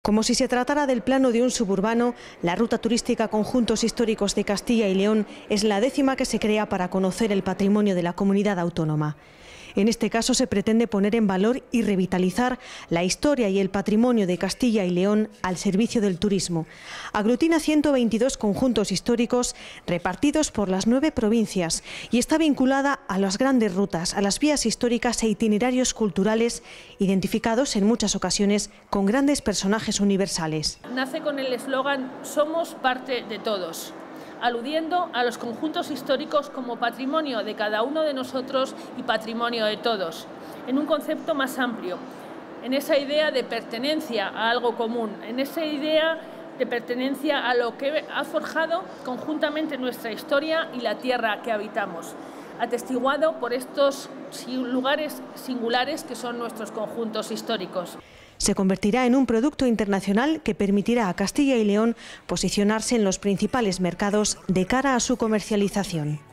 Como si se tratara del plano de un suburbano, la Ruta Turística Conjuntos Históricos de Castilla y León es la 10ª que se crea para conocer el patrimonio de la comunidad autónoma. En este caso se pretende poner en valor y revitalizar la historia y el patrimonio de Castilla y León al servicio del turismo. Aglutina 122 conjuntos históricos repartidos por las 9 provincias y está vinculada a las grandes rutas, a las vías históricas e itinerarios culturales identificados en muchas ocasiones con grandes personajes universales. Nace con el eslogan "Somos parte de todos", aludiendo a los conjuntos históricos como patrimonio de cada uno de nosotros y patrimonio de todos, en un concepto más amplio, en esa idea de pertenencia a algo común, en esa idea de pertenencia a lo que ha forjado conjuntamente nuestra historia y la tierra que habitamos, atestiguado por estos lugares singulares que son nuestros conjuntos históricos. Se convertirá en un producto internacional que permitirá a Castilla y León posicionarse en los principales mercados de cara a su comercialización.